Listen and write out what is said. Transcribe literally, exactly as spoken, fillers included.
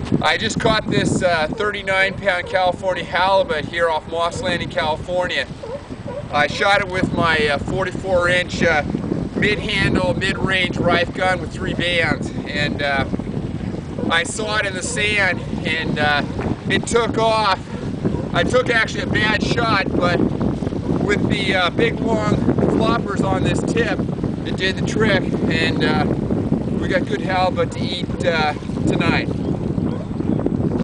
I just caught this uh, thirty-nine pound California halibut here off Moss Landing, California. I shot it with my uh, forty-four inch uh, mid-handle, mid-range RIffe gun with three bands, and uh, I saw it in the sand, and uh, it took off. I took actually a bad shot, but with the uh, big long floppers on this tip, it did the trick, and uh, we got good halibut to eat uh, tonight.